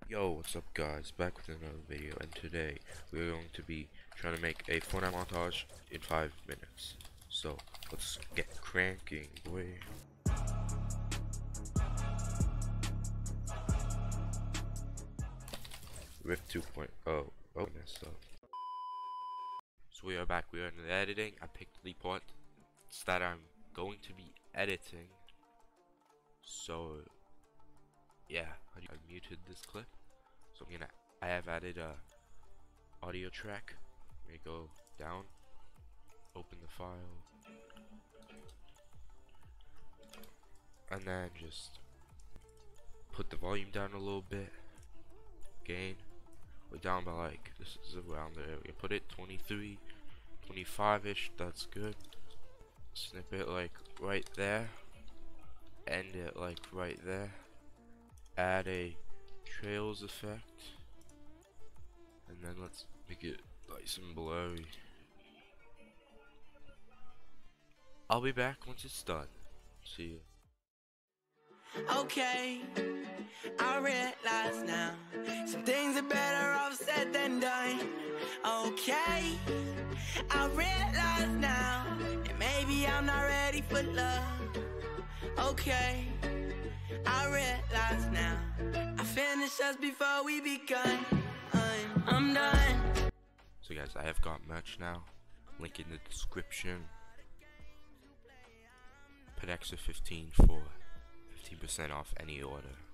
Yo, what's up guys, back with another video, and today we are going to be trying to make a Fortnite montage in 5 minutes. So, let's get cranking, boy. Rift 2.0, oh, messed up. So we are back, we are in the editing. I picked the parts that I'm going to be editing. So, yeah, I muted this clip. So I have added a audio track. I'm gonna go down, open the file, and then just put the volume down a little bit. Gain, we're down by like, this is around there. We put it 23, 25-ish, that's good. Snip it like right there. End it like right there. Add a trails effect. And then let's make it nice and blurry. I'll be back once it's done. See you. Okay, I realize now some things are better off said than done. Okay, I realize now that maybe I'm not ready for love. Okay, I realize now I finished us before we begun. I'm done. So guys, I have got merch now. Link in the description. Put extra 15 for 15% off any order.